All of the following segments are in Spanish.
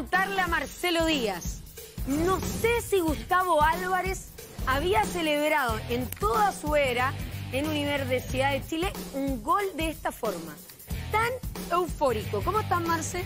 anotarle a Marcelo Díaz. No sé si Gustavo Álvarez había celebrado en toda su era en Universidad de Chile un gol de esta forma, tan eufórico. ¿Cómo están, Marce?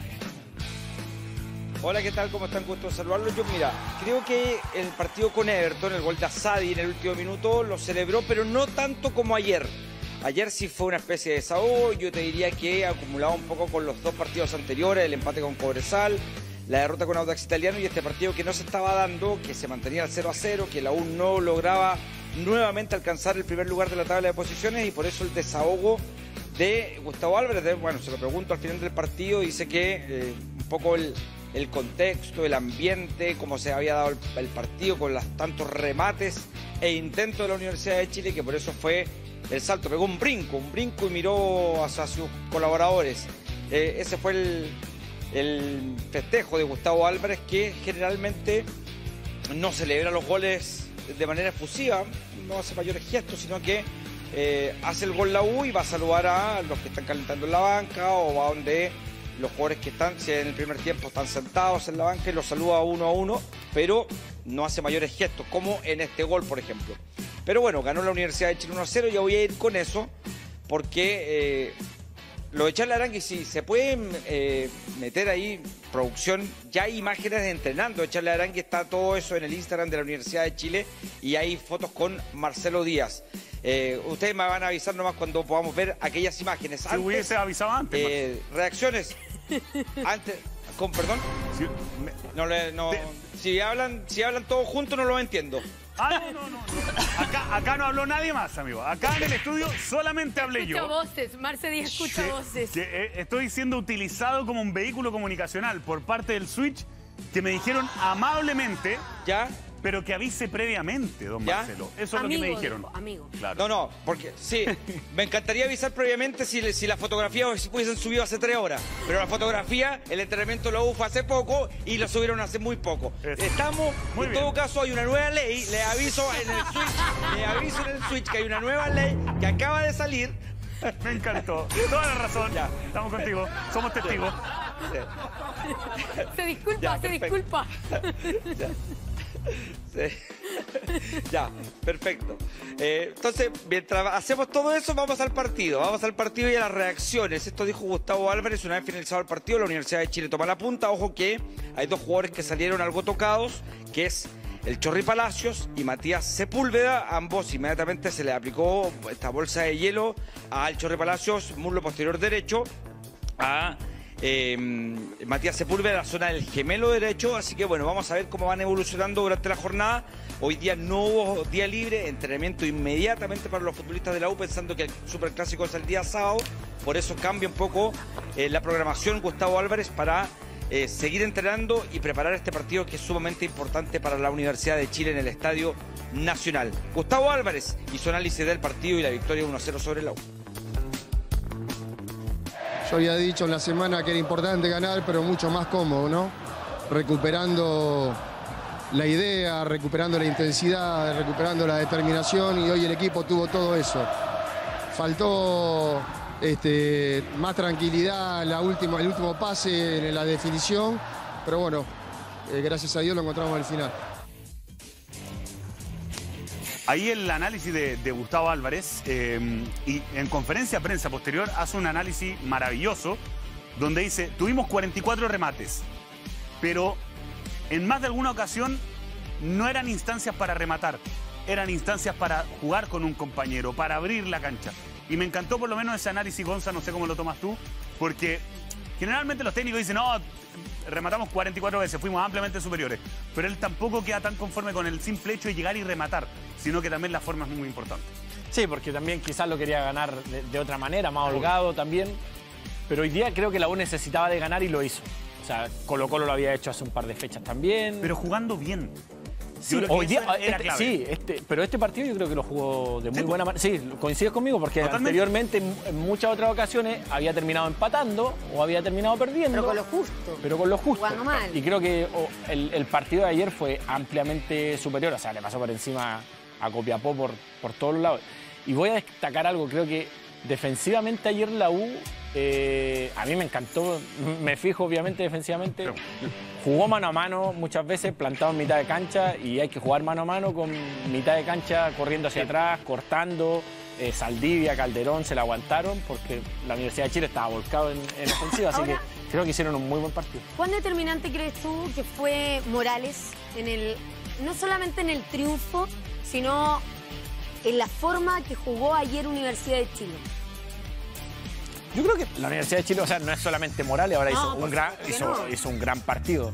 Hola, ¿qué tal? ¿Cómo están? Gusto saludarlos. Yo, mira, creo que el partido con Everton, el gol de Asadi en el último minuto, lo celebró, pero no tanto como ayer. Ayer sí fue una especie de desahogo. Yo te diría que acumulaba un poco con los dos partidos anteriores, el empate con Cobresal, la derrota con Audax Italiano y este partido que no se estaba dando, que se mantenía al 0-0, que la U no lograba nuevamente alcanzar el primer lugar de la tabla de posiciones, y por eso el desahogo de Gustavo Álvarez. Bueno, se lo pregunto al final del partido, dice que un poco el contexto, el ambiente, cómo se había dado el partido con los tantos remates e intentos de la Universidad de Chile, que por eso fue el salto, pegó un brinco y miró hacia sus colaboradores. Ese fue el festejo de Gustavo Álvarez, que generalmente no celebra los goles de manera efusiva, no hace mayores gestos, sino que hace el gol la U y va a saludar a los que están calentando en la banca, o va donde los jugadores que están, si en el primer tiempo están sentados en la banca, y los saluda uno a uno, pero no hace mayores gestos, como en este gol, por ejemplo. Pero bueno, ganó la Universidad de Chile 1-0, ya voy a ir con eso, porque lo de Charles Arangui, si se pueden meter ahí, producción, ya hay imágenes de entrenando de Charles Arangui, está todo eso en el Instagram de la Universidad de Chile, y hay fotos con Marcelo Díaz. Ustedes me van a avisar nomás cuando podamos ver aquellas imágenes. Si hubiese avisado antes. Reacciones. Antes, con perdón. Sí, si hablan todos juntos no lo entiendo. No. Acá no habló nadie más, amigo. Acá en el estudio solamente hablé yo. Escucha voces, Marce Díaz escucha voces. Estoy siendo utilizado como un vehículo comunicacional por parte del Switch, que me dijeron amablemente, ¿ya? Pero que avise previamente, don Marcelo. Eso es lo que me dijeron. Amigo. Claro. No, porque sí, me encantaría avisar previamente si la fotografía hubiesen subido hace 3 horas. Pero la fotografía, el entrenamiento lo hubo hace poco y lo subieron hace muy poco. Estamos, muy en bien. todo caso, hay una nueva ley, le aviso en el Switch que hay una nueva ley que acaba de salir. Me encantó. Toda la razón. Ya. Estamos contigo. Somos testigos. Sí. Se disculpa, Ya, se perfecto. disculpa. Ya. Sí. Ya, perfecto. Entonces, mientras hacemos todo eso, vamos al partido y a las reacciones. Esto dijo Gustavo Álvarez una vez finalizado el partido. La Universidad de Chile toma la punta. Ojo que hay dos jugadores que salieron algo tocados, que es el Chorri Palacios y Matías Sepúlveda. Ambos inmediatamente se le aplicó esta bolsa de hielo al Chorri Palacios, muslo posterior derecho, a Matías Sepúlveda, la zona del gemelo derecho. Así que bueno, vamos a ver cómo van evolucionando durante la jornada. Hoy día no hubo día libre, entrenamiento inmediatamente para los futbolistas de la U, pensando que el Superclásico es el día sábado. Por eso cambia un poco la programación Gustavo Álvarez para seguir entrenando y preparar este partido, que es sumamente importante para la Universidad de Chile en el Estadio Nacional. Gustavo Álvarez hizo análisis del partido y la victoria 1-0 sobre la U. Yo había dicho en la semana que era importante ganar, pero mucho más cómodo, ¿no? Recuperando la idea, recuperando la intensidad, recuperando la determinación, y hoy el equipo tuvo todo eso. Faltó más tranquilidad, el último pase en la definición, pero bueno, gracias a Dios lo encontramos al final. Ahí el análisis de Gustavo Álvarez, y en conferencia de prensa posterior hace un análisis maravilloso donde dice: tuvimos 44 remates, pero en más de alguna ocasión no eran instancias para rematar, eran instancias para jugar con un compañero, para abrir la cancha. Y me encantó por lo menos ese análisis, Gonza, no sé cómo lo tomas tú, porque generalmente los técnicos dicen: no, rematamos 44 veces, fuimos ampliamente superiores. Pero él tampoco queda tan conforme con el simple hecho de llegar y rematar, sino que también la forma es muy importante. Sí, porque también quizás lo quería ganar de otra manera, más holgado también. Pero hoy día creo que la U necesitaba de ganar y lo hizo. O sea, Colo-Colo lo había hecho hace un par de fechas también. Pero jugando bien. Sí, hoy día, pero este partido yo creo que lo jugó de muy buena manera. Sí, coincides conmigo, porque anteriormente en muchas otras ocasiones había terminado empatando o había terminado perdiendo. Pero con lo justo. Pero con lo justo. Jugando mal. Y creo que el partido de ayer fue ampliamente superior. O sea, le pasó por encima a Copiapó por todos los lados. Y voy a destacar algo, creo que defensivamente ayer la U a mí me encantó, me fijo obviamente defensivamente, jugó mano a mano muchas veces, plantado en mitad de cancha, y hay que jugar mano a mano con mitad de cancha corriendo hacia atrás, cortando. Saldivia, Calderón se la aguantaron porque la Universidad de Chile estaba volcado en ofensiva, así que creo que hicieron un muy buen partido. ¿Cuán determinante crees tú que fue Morales no solamente en el triunfo, sino en la forma que jugó ayer Universidad de Chile? Yo creo que la Universidad de Chile, o sea, no es solamente Morales, ahora hizo un gran partido.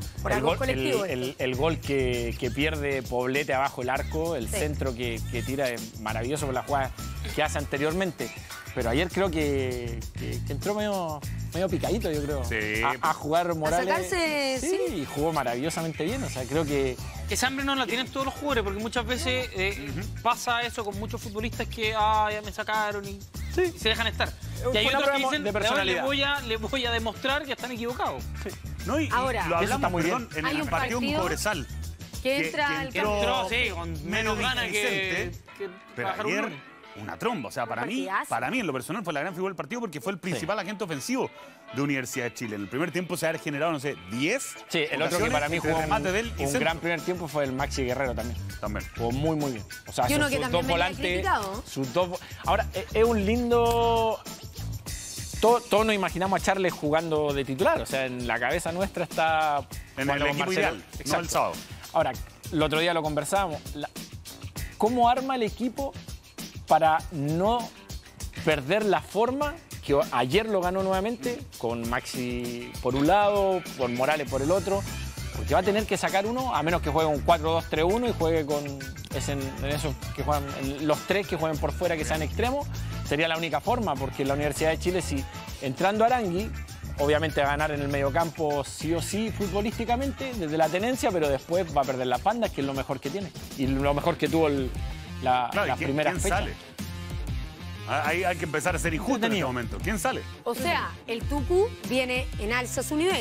El gol que pierde Poblete abajo el arco, el centro que tira es maravilloso por la jugada que hace anteriormente. Pero ayer creo que entró medio picadito, yo creo. Sí. A jugar Morales. A sacarse, sí, y jugó maravillosamente bien. O sea, creo que... Esa hambre no la tienen todos los jugadores, porque muchas veces pasa eso con muchos futbolistas que ya me sacaron y se dejan estar. Y hay otros que dicen, de personalidad. Les voy a demostrar que están equivocados. Sí. No, y ahora, lo hablamos muy bien en el partido con Cobresal. Que entra al campo. Sí, con menos ganas que pero ayer una tromba. O sea, para mí, en lo personal, fue la gran figura del partido porque fue el principal agente ofensivo de Universidad de Chile. En el primer tiempo se ha generado, no sé, 10. Sí, el otro que para mí jugó un gran primer tiempo fue el Maxi Guerrero también. Jugó muy, muy bien. O sea, sus dos volantes. Ahora, es un lindo... Todos nos imaginamos a Charles jugando de titular. O sea, en la cabeza nuestra está... En el equipo ideal, no el sábado. Ahora, el otro día lo conversábamos. ¿Cómo arma el equipo para no perder la forma que ayer lo ganó nuevamente, con Maxi por un lado, con Morales por el otro? Porque va a tener que sacar uno, a menos que juegue un 4-2-3-1 y juegue con en esos que juegan, los tres que jueguen por fuera, que sean extremos. Sería la única forma, porque la Universidad de Chile, si entrando Arangui, obviamente va a ganar en el mediocampo sí o sí futbolísticamente, desde la tenencia, pero después va a perder las bandas, que es lo mejor que tiene. Y lo mejor que tuvo las primeras fechas. Sale? Hay que empezar a ser injusto en este momento. ¿Quién sale? O sea, el Tucu viene en alza a su nivel.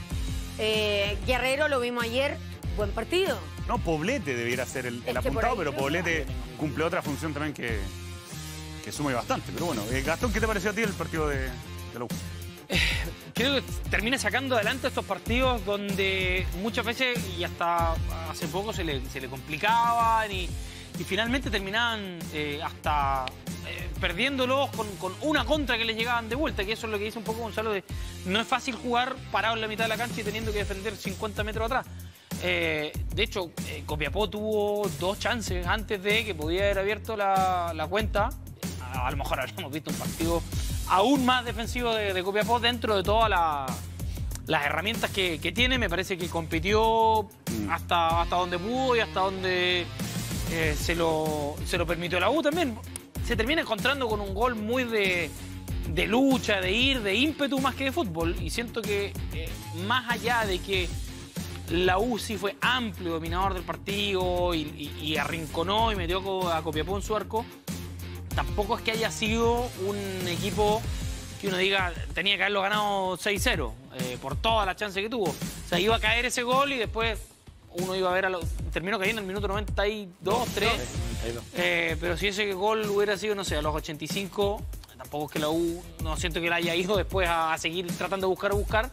Sí. Guerrero lo vimos ayer, buen partido. No, Poblete debiera ser el apuntado, pero Poblete cumple otra función también que suma bastante. Pero bueno, Gastón, ¿qué te pareció a ti el partido de la U? Creo que termina sacando adelante estos partidos donde muchas veces, y hasta hace poco, se le complicaban y finalmente terminaban hasta perdiéndolos con una contra que les llegaban de vuelta, que eso es lo que dice un poco Gonzalo, de no es fácil jugar parado en la mitad de la cancha y teniendo que defender 50 metros atrás. De hecho, Copiapó tuvo 2 chances antes de que pudiera haber abierto la cuenta. A lo mejor habríamos visto un partido aún más defensivo de Copiapó dentro de todas las herramientas que tiene. Me parece que compitió hasta donde pudo y hasta donde se lo permitió la U también. Se termina encontrando con un gol muy de lucha, de ímpetu más que de fútbol. Y siento que más allá de que la U sí fue amplio dominador del partido y arrinconó y metió a Copiapó en su arco, tampoco es que haya sido un equipo que uno diga tenía que haberlo ganado 6-0 por toda la chance que tuvo. O sea, iba a caer ese gol y después uno iba a ver terminó cayendo en el minuto 92, 3. Pero si ese gol hubiera sido, no sé, a los 85, tampoco es que la U, no siento que la haya ido después a seguir tratando de buscar.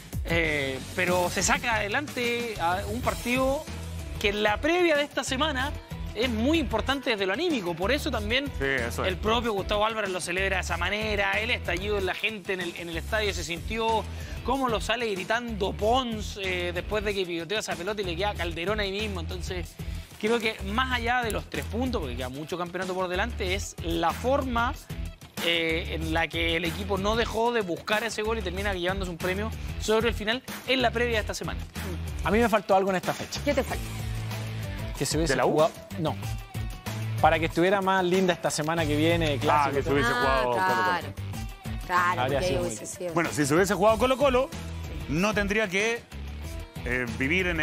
Pero se saca adelante a un partido que en la previa de esta semana es muy importante desde lo anímico. Por eso también el propio Gustavo Álvarez lo celebra de esa manera. El estallido de la gente en el estadio se sintió, cómo lo sale gritando Pons después de que pivoteó esa pelota y le queda Calderón ahí mismo. Entonces, creo que más allá de los 3 puntos, porque queda mucho campeonato por delante, es la forma en la que el equipo no dejó de buscar ese gol y termina llevándose un premio sobre el final en la previa de esta semana. A mí me faltó algo en esta fecha. ¿Qué te falta? Que se hubiese jugado... No. Para que estuviera más linda esta semana que viene, clásico. Que se hubiese jugado Colo-Colo. Claro, bueno, si se hubiese jugado Colo-Colo, no tendría que vivir en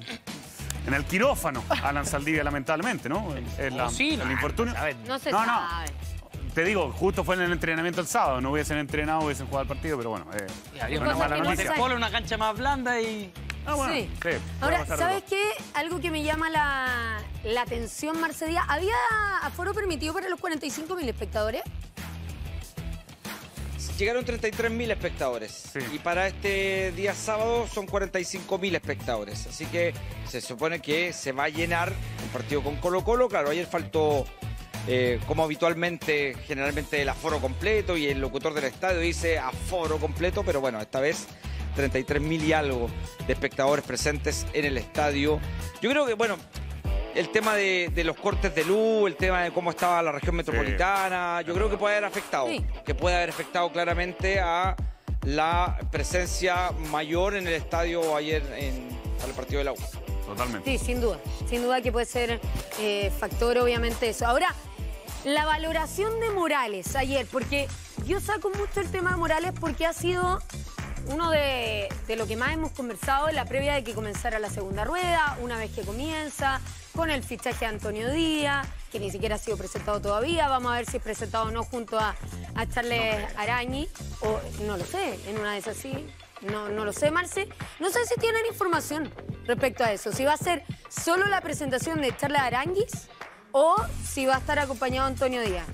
el quirófano Alan Saldivia, lamentablemente, ¿no? El infortunio. No se sabe. Te digo, justo fue en el entrenamiento el sábado. No hubiesen entrenado, hubiesen jugado el partido, pero bueno. Una mala noticia. Una cancha más blanda y... bueno, sí. Ahora, ¿sabes qué? Algo que me llama la atención, Marce Díaz. ¿Había aforo permitido para los 45.000 espectadores? llegaron 33.000 espectadores. Sí. Y para este día sábado son 45.000 espectadores. Así que se supone que se va a llenar un partido con Colo-Colo. Claro, ayer faltó, como habitualmente, generalmente el aforo completo, y el locutor del estadio dice aforo completo, pero bueno, esta vez 33.000 y algo de espectadores presentes en el estadio. Yo creo que, bueno, el tema de los cortes de luz, el tema de cómo estaba la región metropolitana, yo creo que puede haber afectado, Sí. que puede haber afectado claramente a la presencia mayor en el estadio ayer para el partido de la U. Totalmente. Sí, sin duda que puede ser factor obviamente eso. Ahora, la valoración de Morales ayer, porque yo saco mucho el tema de Morales porque ha sido uno de lo que más hemos conversado en la previa de que comenzara la segunda rueda, una vez que comienza, con el fichaje de Antonio Díaz, que ni siquiera ha sido presentado todavía. Vamos a ver si es presentado o no junto a Charles Arañi, o no lo sé, en una de esas sí. No lo sé, Marce. No sé si tienen información respecto a eso. Si va a ser solo la presentación de Charles Aranguis o si va a estar acompañado Antonio Díaz.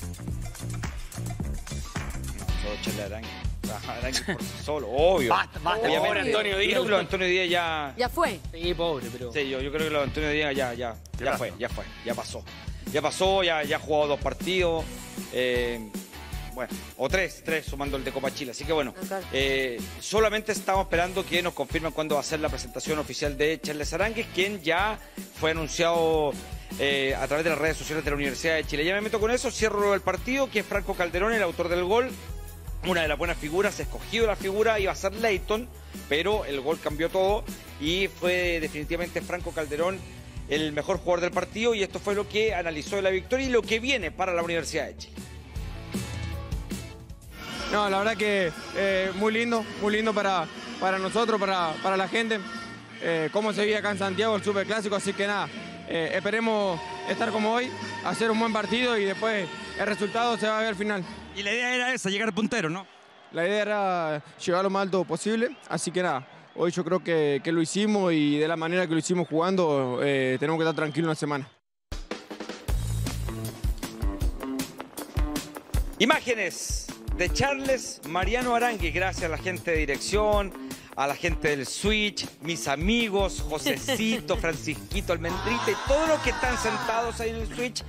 Solo Charles Arangui. Arangui por sí solo, obvio. Basta, Obviamente. pobre Antonio Yo Díaz. creo que lo de Antonio Díaz ya... Ya fue. Sí, pobre, pero... Sí, yo creo que lo de Antonio Díaz ya fue, ya pasó. Ya pasó, ya ha jugado 2 partidos. Bueno, o tres sumando el de Copa Chile. Así que bueno, solamente estamos esperando que nos confirmen cuándo va a ser la presentación oficial de Charles Aránguiz, quien ya fue anunciado a través de las redes sociales de la Universidad de Chile. Ya me meto con eso, cierro el partido, que es Franco Calderón, el autor del gol. Una de las buenas figuras, escogido la figura, iba a ser Leighton, pero el gol cambió todo y fue definitivamente Franco Calderón el mejor jugador del partido, y esto fue lo que analizó la victoria y lo que viene para la Universidad de Chile. No, la verdad que muy lindo para nosotros, para la gente, cómo se vive acá en Santiago el Superclásico, así que nada, esperemos estar como hoy, hacer un buen partido y después el resultado se va a ver al final. Y la idea era esa, llegar puntero, ¿no? La idea era llegar lo más alto posible, así que nada, hoy yo creo que lo hicimos y de la manera que lo hicimos jugando tenemos que estar tranquilos una semana. Imágenes de Charles Mariano Aránguiz, gracias a la gente de dirección, a la gente del Switch, mis amigos, Josecito, Francisquito, Almendrita y todos los que están sentados ahí en el Switch,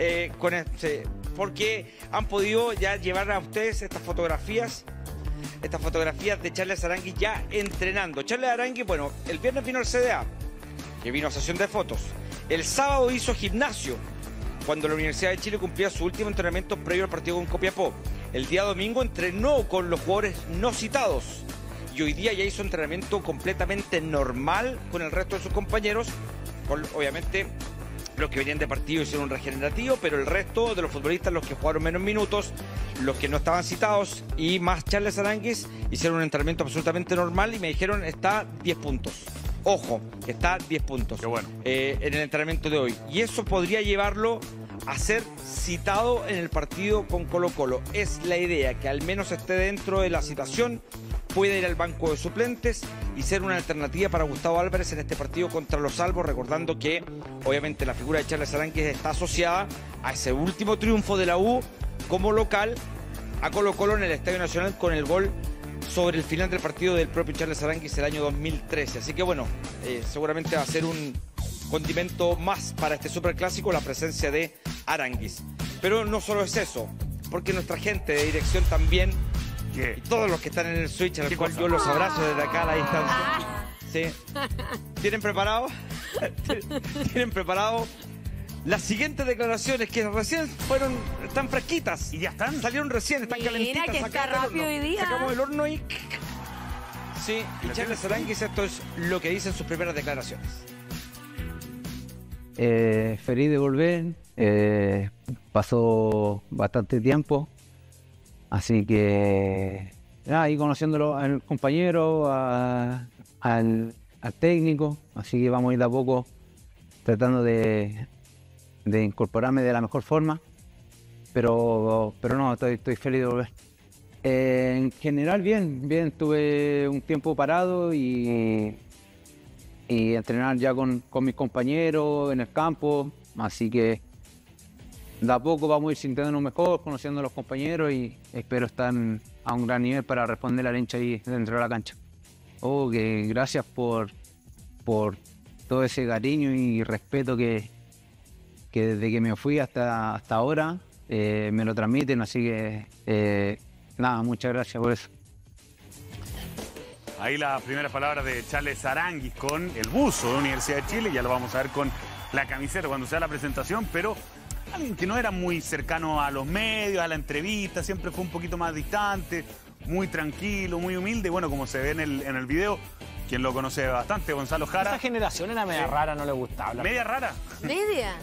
porque han podido ya llevar a ustedes estas fotografías de Charles Aránguiz ya entrenando. Charles Aránguiz, bueno, el viernes vino al CDA, que vino a sesión de fotos. El sábado hizo gimnasio, cuando la Universidad de Chile cumplía su último entrenamiento previo al partido con Copiapó. El día domingo entrenó con los jugadores no citados y hoy día ya hizo entrenamiento completamente normal con el resto de sus compañeros. Obviamente los que venían de partido hicieron un regenerativo, pero el resto de los futbolistas, los que jugaron menos minutos, los que no estaban citados y más Charles Aránguiz, hicieron un entrenamiento absolutamente normal y me dijeron está 10 puntos. Ojo, está 10 puntos. Qué bueno. En el entrenamiento de hoy. Y eso podría llevarlo a ser citado en el partido con Colo-Colo. Es la idea, que al menos esté dentro de la citación, pueda ir al banco de suplentes y ser una alternativa para Gustavo Álvarez en este partido contra los Albos, recordando que obviamente la figura de Charles Aránguiz está asociada a ese último triunfo de la U como local a Colo-Colo en el Estadio Nacional con el gol sobre el final del partido del propio Charles Aránguiz el año 2013. Así que bueno, seguramente va a ser un condimento más para este superclásico la presencia de Aránguiz. Pero no solo es eso, porque nuestra gente de dirección también, y todos los que están en el Switch, al cual yo los abrazo desde acá a la distancia. ¿Sí? ¿Tienen preparado? ¿Tienen preparado las siguientes declaraciones que recién están fresquitas? ¿Y ya están? Salieron recién, están Mira, calentitas. que está sacadas del rápido horno. hoy día. Sacamos el horno y... Sí, y Charles Aránguiz, esto es lo que dicen sus primeras declaraciones. Feliz de volver, pasó bastante tiempo, así que ahí conociéndolo al compañero, al técnico, así que vamos a ir de a poco tratando de incorporarme de la mejor forma, pero no, estoy feliz de volver. En general bien, tuve un tiempo parado y entrenar ya con mis compañeros en el campo, así que de a poco vamos a ir sintiéndonos mejor, conociendo a los compañeros y espero estar a un gran nivel para responder a la hincha ahí dentro de la cancha. Oh, que gracias por todo ese cariño y respeto que desde que me fui hasta ahora me lo transmiten, así que nada, muchas gracias por eso. Ahí las primeras palabras de Charles Aranguis con el buzo de Universidad de Chile, ya lo vamos a ver con la camiseta cuando sea la presentación, pero alguien que no era muy cercano a los medios, a la entrevista, siempre fue un poquito más distante, muy tranquilo, muy humilde, bueno, como se ve en el video, quien lo conoce bastante, Gonzalo Jara. Esa generación era media rara, no le gustaba hablar. ¿Media rara? ¿Media?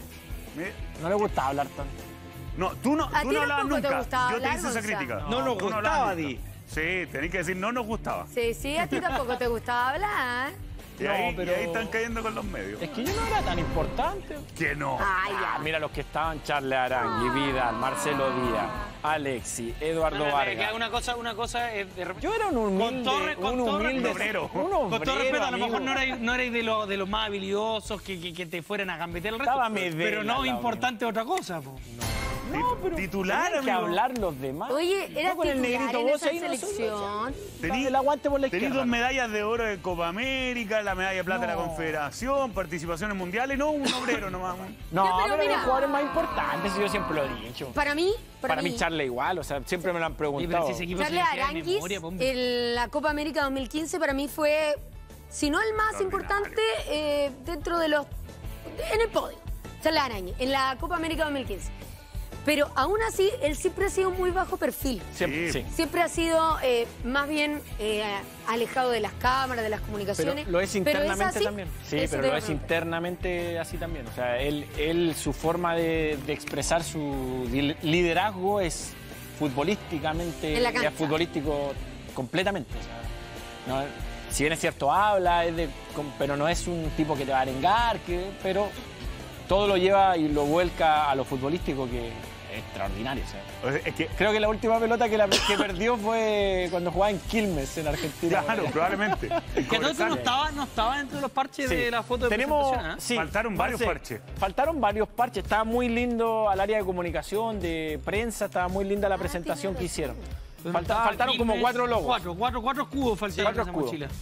No le gustaba hablar tanto. No, tú no hablabas nunca. Te gustaba Yo te hablar, hice esa Gonzalo. crítica. No nos tú gustaba, hablabas Di. nunca. Sí, tenés que decir no nos gustaba. Sí, a ti tampoco te gustaba hablar. Y ahí están cayendo con los medios. Es que yo no era tan importante. Que no. Ay, ya. Mira los que estaban: Charles Arangui, Vidal, Marcelo Díaz, Alexi, Eduardo Vargas. Una cosa es Yo era un humilde, un obrero. Con todo respeto, a lo amigo. mejor no erais de los más habilidosos que te fueran a gambetear el resto. Estaba Medela pero no al lado importante otra cosa, po. No, pero Titular, tenían que amigo. hablar los demás. Oye, era Yo con el titular negrito en vos esa ahí, selección. Tení- el aguante por la Tenés izquierda. 2 medallas de oro de Copa América, la medalla de plata de la Confederación, participaciones mundiales, no un obrero nomás. No, Ya, pero pero mira. los jugadores más importantes, yo siempre lo he dicho. Para mí, Para mí Charles igual, o sea, siempre me lo han preguntado. si ese equipo Charles se le queda de Aranguis, memoria, po, hombre. en la Copa América 2015, para mí fue, si no el más importante, dentro de los... en el podio. Charles Aranguis, en la Copa América 2015. Pero aún así, él siempre ha sido muy bajo perfil. Siempre, sí. Siempre ha sido más bien alejado de las cámaras, de las comunicaciones. Pero lo es internamente así. también. Sí, Eso pero te lo iba a es preguntar. internamente así también. O sea, él su forma de expresar su liderazgo es futbolísticamente, En la cancha. es futbolístico completamente. O sea, no, si bien es cierto, habla, pero no es un tipo que te va a arengar, pero todo lo lleva y lo vuelca a lo futbolístico, que es extraordinario. O sea. Es que, Creo que la última pelota que perdió fue cuando jugaba en Quilmes, en Argentina. claro, probablemente. Que todo eso no estaba dentro de los parches Sí. de la foto de Tenemos, presentación, ¿eh? sí, Faltaron varios Marce, parches. Faltaron varios parches. Estaba muy lindo al área de comunicación, de prensa, estaba muy linda la presentación que hicieron. Faltaron como 4 logos. Cuatro escudos faltaron en 4 esa escudos. mochila.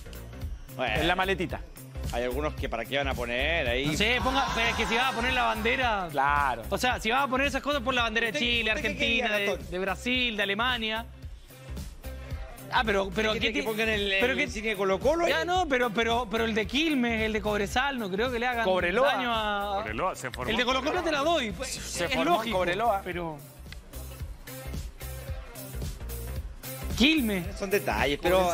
En la maletita. Hay algunos que para qué van a poner ahí. No sé, pero es que si vas a poner la bandera... Claro. O sea, si vas a poner esas cosas, pon la bandera de ¿Usted- Chile, usted qué Argentina, quería, Gastón? de Brasil, de Alemania. Ah, pero ¿Quiere que pongan el insignia de Colo-Colo ahí? Ya no, pero el de Quilmes, el de Cobresal, no creo que le hagan Cobreloa. daño a... Cobreloa se formó. El de Colo-Colo te la doy, pues, Se es formó en lógico, Cobreloa. pero... Quilmes. Son detalles, pero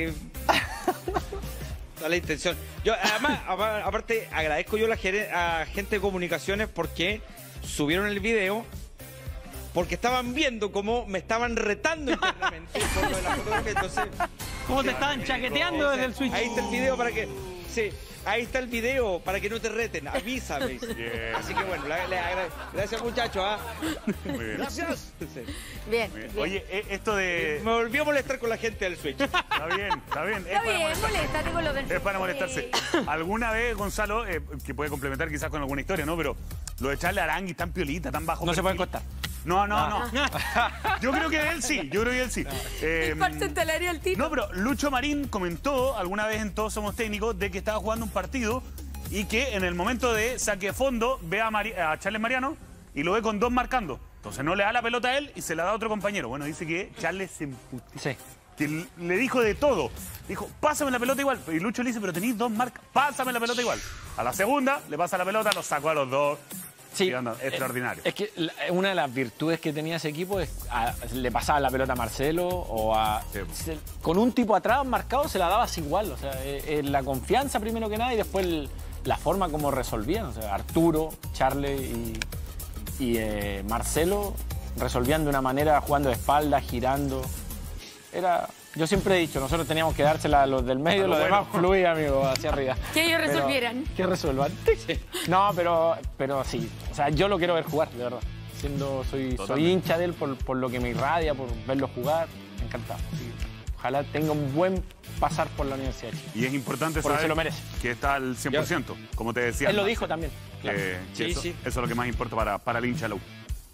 da la intención. Yo, además, aparte, agradezco yo a gente de comunicaciones porque subieron el video, porque estaban viendo cómo me estaban retando internamente por lo de la fotografía. Entonces, ¿Cómo te estaban chaqueteando desde el Switch? ahí está el video para que... Sí, ahí está el video para que no te reten. Avísame. Bien. Así que bueno, gracias muchachos. Muy bien. Gracias. Sí. Bien. Muy bien. bien. Oye, esto de... Me volvió a molestar con la gente del Switch. Está bien, está bien. Está bien, moléstate con los del... Es para molestarse. ¿Alguna vez, Gonzalo, que puede complementar quizás con alguna historia, ¿no? Pero lo de Charles Arangui tan piolita, tan bajo No se perfil. pueden costar. No. Yo creo que él sí, Parte talario al tiro. No, pero Lucho Marín comentó alguna vez en Todos Somos Técnicos de que estaba jugando un partido y que en el momento de saque de fondo ve a Charles Mariano y lo ve con 2 marcando. Entonces no le da la pelota a él y se la da a otro compañero. Bueno, dice que Charles se emputó. Sí. Que le dijo de todo. Dijo, pásame la pelota igual. Y Lucho le dice, pero tenéis 2 marcas, pásame la pelota igual. A la segunda, le pasa la pelota, los sacó a los 2. Sí, Y anda, extraordinario. Es que una de las virtudes que tenía ese equipo es le pasaba la pelota a Marcelo o Sí. con un tipo atrás marcado se la dabas igual. O sea, la confianza primero que nada y después la forma como resolvían. O sea, Arturo, Charles y Marcelo resolvían de una manera jugando de espalda, girando. Yo siempre he dicho, nosotros teníamos que dársela a los del medio, los demás fluía, amigo, hacia arriba. Que ellos Pero- resolvieran. Que resuelvan. No, pero sí. O sea, yo lo quiero ver jugar, de verdad. Soy Totalmente. hincha de él por lo que me irradia, por verlo jugar. Encantado. Así que ojalá tenga un buen pasar por la Universidad de Chile. Y es importante Porque saber se lo merece. que está al 100%, como te decía. Él lo Marce. dijo también. Claro. Que Sí, eso, sí. eso es lo que más importa para el hincha de la U.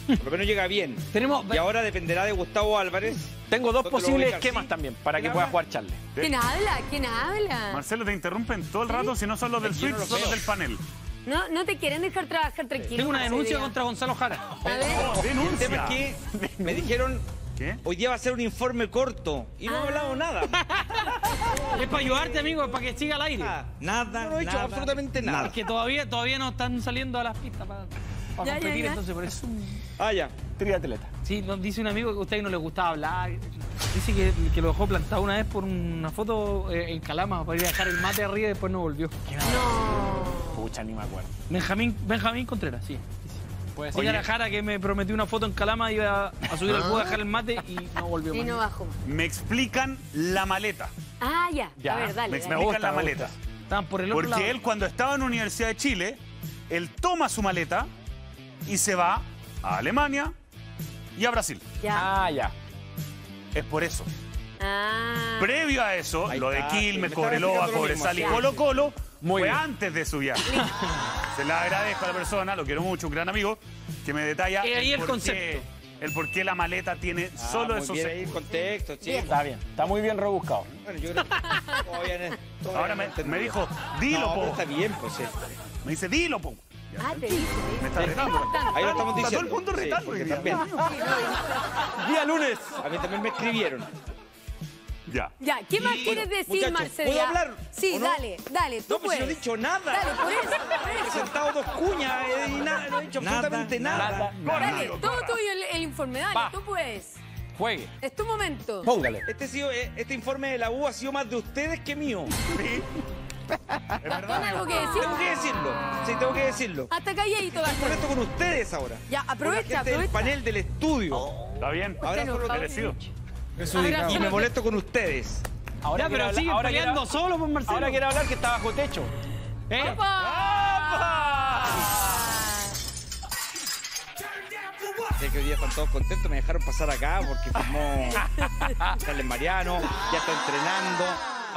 Por lo menos llega bien. Y ahora dependerá de Gustavo Álvarez. Tengo dos ¿Dónde lo posibles ubica? esquemas ¿Sí? también para que ¿Quién pueda habla? jugar Charles. ¿Quién habla? ¿Quién habla? Marcelo, te interrumpen todo el rato, si no son los del Es que yo suite, no lo son los veo. del panel. No te quieren dejar trabajar tranquilo. Tengo una Marcelo denuncia Díaz. contra Gonzalo Jara. A ver. El tema es que me dijeron, ¿Qué? hoy día va a ser un informe corto. Y no he hablado nada. Es para ayudarte, amigo, para que siga al aire. Nada, no he hecho absolutamente nada. Porque todavía no están saliendo a las pistas para Ya, competir, ya. entonces por eso. Ah, ya. Triatleta. Sí, nos dice un amigo que a usted no le gustaba hablar. Dice que lo dejó plantado una vez por una foto en Calama para ir a dejar el mate arriba y después no volvió. No. Pucha, ni me acuerdo. Benjamín Contreras, sí. Puede Oye, la Jara que me prometió una foto en Calama, iba a subir al juego a dejar el mate y no volvió Y más. no bajo. Me explican la maleta. Ah, ya. Ya, A ver, dale. Me dale. explican la maleta. Estaban por el otro lado. Porque él, cuando estaba en la Universidad de Chile, él toma su maleta y se va a Alemania y a Brasil. Ya. Ah, ya. Es por eso. Ah. Previo a eso, Ahí lo de está, Quilmes, sí, me estaba Cobreloa, explicando lo Cobresal y mismo, sí. Colo Colo Muy fue bien. antes de su viaje. Se le agradezco a la persona, lo quiero mucho, un gran amigo, que me detalla Ahí el por concepto. el por qué la maleta tiene solo muy esos bien ahí el escudos. contexto, sí. Está bien. Está muy bien rebuscado. Bueno, yo creo que todavía no. Ahora me dijo, dilo, No, pero po. está bien, pues sí. Me dice, dilo, po. Ah, te dice. Me está retando. Ahí lo estamos Está diciendo. todo el mundo Sí, retando porque hoy día. también. Día lunes. A mí también me escribieron. Ya. Ya, ¿qué más Y, quieres bueno, decir, muchachos, Marcelo? ¿puedo hablar Sí, o no? dale, tú No, pues puedes. yo no he dicho nada. Dale, por eso, He presentado dos cuñas y nada, no he dicho absolutamente nada. Dale, todo tuyo el informe, dale, Va. tú puedes. Juegue. Es tu momento. Póngale. Este informe de la U ha sido más de ustedes que mío. Sí. Es ¿Tiene verdad. algo que decir? Tengo que decirlo. Sí, tengo que decirlo. Hasta calladito, Me Gastón. molesto con ustedes ahora. Ya, Con la aprovecha, gente del aprovecha. panel del estudio. Está bien. Ahora Usted solo enojado. Merecido. Ahora y sí, me molesto con ustedes. Ahora Ya, quiere pero hablar- sigue ahora quiere- peleando solo por Marcelo. Ahora quiere hablar que está bajo techo. ¿Eh? Sé que hoy día están todos contentos, me dejaron pasar acá porque firmó Carles Mariano, ya está entrenando.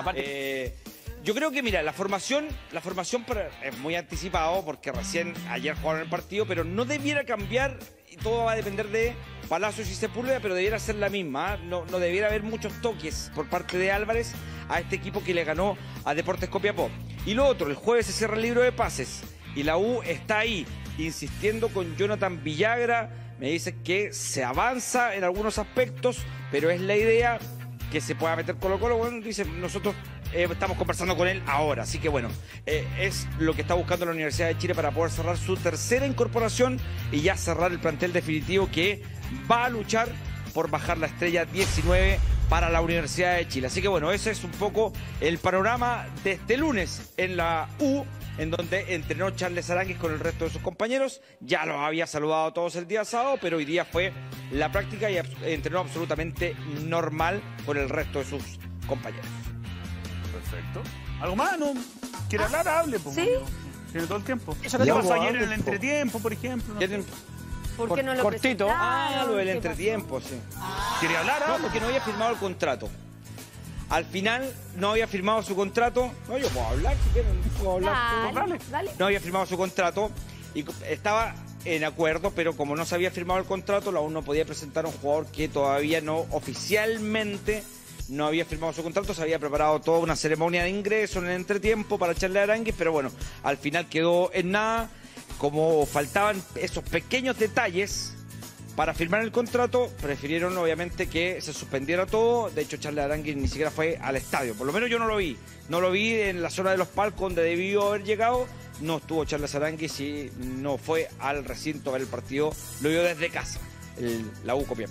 Yo creo que, mira, la formación es muy anticipado porque recién ayer jugaron el partido, pero no debiera cambiar y todo va a depender de Palacios y Sepúlveda, pero debiera ser la misma. No debiera haber muchos toques por parte de Álvarez a este equipo que le ganó a Deportes Copiapó. Y lo otro, el jueves se cierra el libro de pases y la U está ahí, insistiendo con Jonathan Villagra. Me dice que se avanza en algunos aspectos, pero es la idea que se pueda meter Colo-Colo. Bueno, dice, nosotros estamos conversando con él ahora. Así que bueno, es lo que está buscando la Universidad de Chile para poder cerrar su tercera incorporación y ya cerrar el plantel definitivo que va a luchar por bajar la estrella 19 para la Universidad de Chile. Así que bueno, ese es un poco el panorama de este lunes en la U, en donde entrenó Charles Aránguiz con el resto de sus compañeros. Ya los había saludado a todos el día sábado, pero hoy día fue la práctica y entrenó absolutamente normal con el resto de sus compañeros. Perfecto. ¿Algo más? ¿No? ¿Quiere hablar? Hable, po. Sí. Tiene todo el tiempo. Eso ¿Qué le pasó hago, ayer en el hable, po. entretiempo, por ejemplo? No sé. ¿Por qué no lo Cortito. presentaron? Lo del ¿Qué entretiempo, sí. ¿Quiere hablar? No, Hable. porque no había firmado el contrato. Al final no había firmado su contrato. No, yo puedo hablar si quieren, puedo hablar. pasó? Dale. Dale, dale. No había firmado su contrato y estaba en acuerdo, pero como no se había firmado el contrato, la U no podía presentar a un jugador que todavía no oficialmente no había firmado su contrato. Se había preparado toda una ceremonia de ingreso en el entretiempo para Charles Aránguiz, pero bueno, al final quedó en nada. Como faltaban esos pequeños detalles para firmar el contrato, prefirieron obviamente que se suspendiera todo. De hecho, Charles Aránguiz ni siquiera fue al estadio. Por lo menos yo no lo vi. No lo vi en la zona de los palcos donde debió haber llegado. No estuvo Charles Aránguiz y no fue al recinto a ver el partido. Lo vio desde casa, la U Copiapó.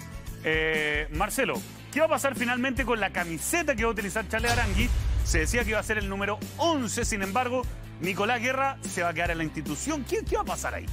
Marcelo, ¿qué va a pasar finalmente con la camiseta que va a utilizar Charles Aránguiz? Se decía que iba a ser el número 11, sin embargo, Nicolás Guerra se va a quedar en la institución. ¿Qué va a pasar ahí?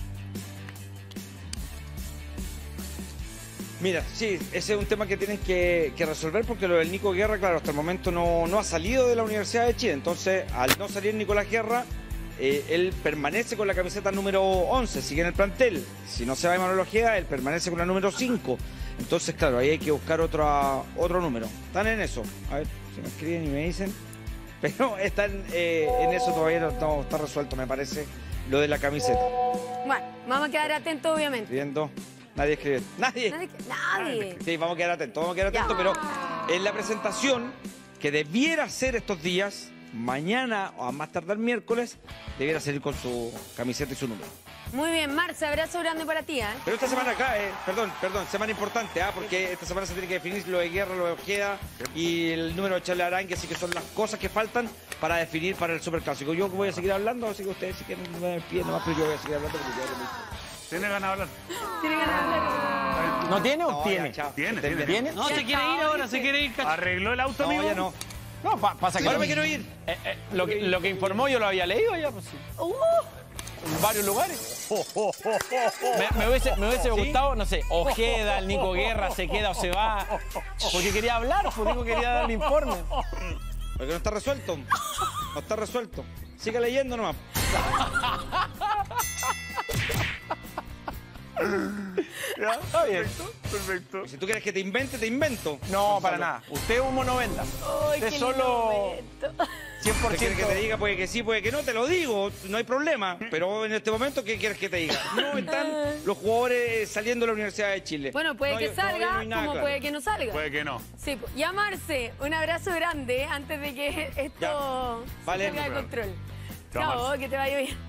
Mira, sí, ese es un tema que tienen que resolver porque lo del Nico Guerra, claro, hasta el momento no ha salido de la Universidad de Chile. Entonces, al no salir Nicolás Guerra, él permanece con la camiseta número 11, sigue en el plantel. Si no se va a Manuel Ojeda, él permanece con la número 5. Entonces, claro, ahí hay que buscar otro número. Están en eso. A ver si me escriben y me dicen. Pero están en eso, todavía no está resuelto, me parece, lo de la camiseta. Bueno, vamos a quedar atentos, obviamente. Escribiendo. Nadie escribe. Nadie. Nadie. Sí, vamos a quedar atentos, pero en la presentación que debiera ser estos días, mañana o a más tardar miércoles, debiera salir con su camiseta y su número. Muy bien, Marce, abrazo grande para ti, ¿eh? Pero esta semana acá, perdón, semana importante, porque esta semana se tiene que definir lo de Guerra, lo de Ojeda y el número de Charles Arangue, así que son las cosas que faltan para definir para el Superclásico. Yo voy a seguir hablando, así que ustedes si quieren me piden nomás, pero yo voy a seguir hablando porque ya ¿Tiene ganas de hablar? Tiene ganas de hablar. ¿No tiene o tiene? Tiene. No, se quiere ir ahora, se quiere ir. ¿Arregló el auto, amigo? ya no. No, pasa que... Ahora me quiero ir. Lo que informó yo lo había leído ya, pues sí. En varios lugares. Me hubiese gustado, no sé, Ojeda, el Nico Guerra se queda o se va. Porque quería hablar, porque digo, quería dar el informe. Porque no está resuelto. No está resuelto. Siga leyendo nomás. ¿Ya? Está bien. Perfecto. Si tú quieres que te invente, te invento. No, para nada. Usted humo no venda. Usted solo 100%. ¿Qué quieres que te diga? Puede que sí, puede que no, te lo digo, no hay problema. Pero en este momento, ¿qué quieres que te diga? No están los jugadores saliendo de la Universidad de Chile. Bueno, puede que salga, no hay nada como claro. puede que no salga. Puede que no. Sí, llamarse. Un abrazo grande antes de que esto Vale. se salga de control. Chao, Chao, Marce. que te vaya bien.